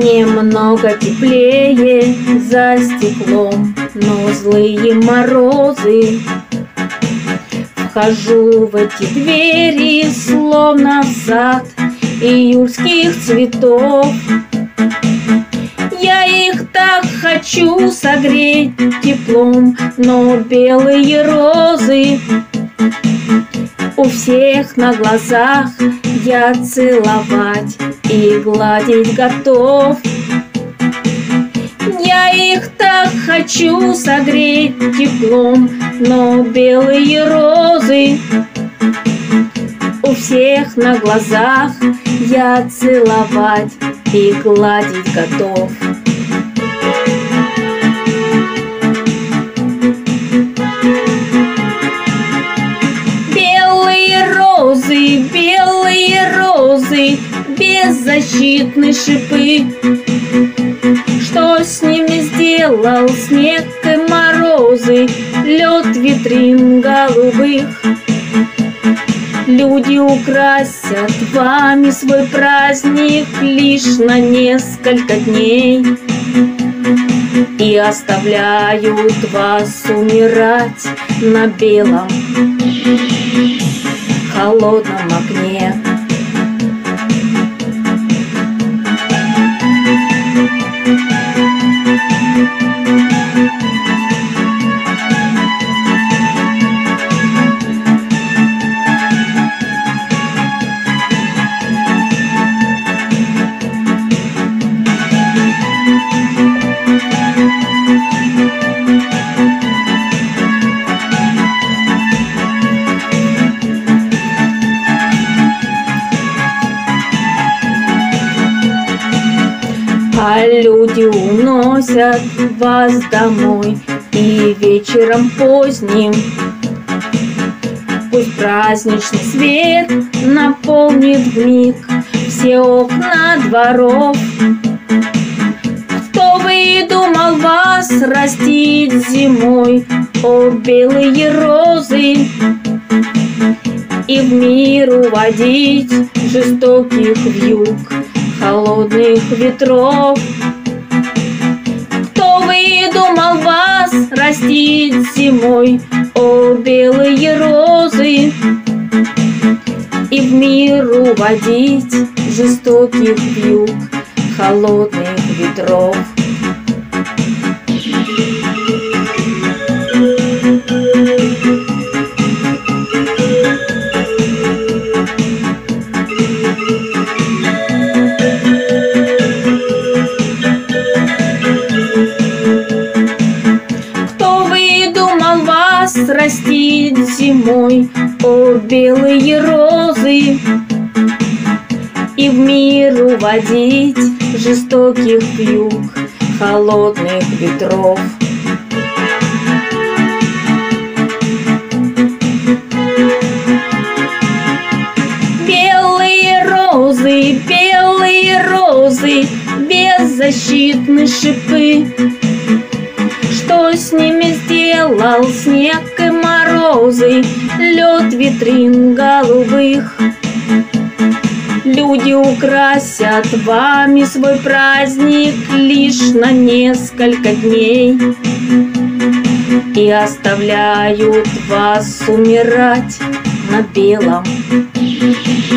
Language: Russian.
Немного теплее за стеклом, но злые морозы. Вхожу в эти двери, словно в сад июльских цветов. Я их так хочу согреть теплом, но белые розы у всех на глазах я целовать и гладить готов. Я их так хочу согреть теплом, но белые розы у всех на глазах я целовать и гладить готов. Белые розы, беззащитные шипы. Что с ними сделал снег и морозы, лед витрин голубых? Люди украсят вами свой праздник лишь на несколько дней и оставляют вас умирать на белом холодном огне. А люди уносят вас домой, и вечером поздним пусть праздничный свет наполнит вмиг все окна дворов. Кто выдумал вас растить зимой, о белые розы, и в мир уводить жестоких вьюг холодных ветров? Кто выдумал вас растить зимой, о белые розы, и в мир уводить жестоких вьюг холодных ветров? Растить зимой, о белые розы, и в мир уводить жестоких вьюг холодных ветров. Белые розы, беззащитные шипы. Что с ними сделал снег и морозы, лед витрин голубых? Люди украсят вами свой праздник лишь на несколько дней и оставляют вас умирать на белом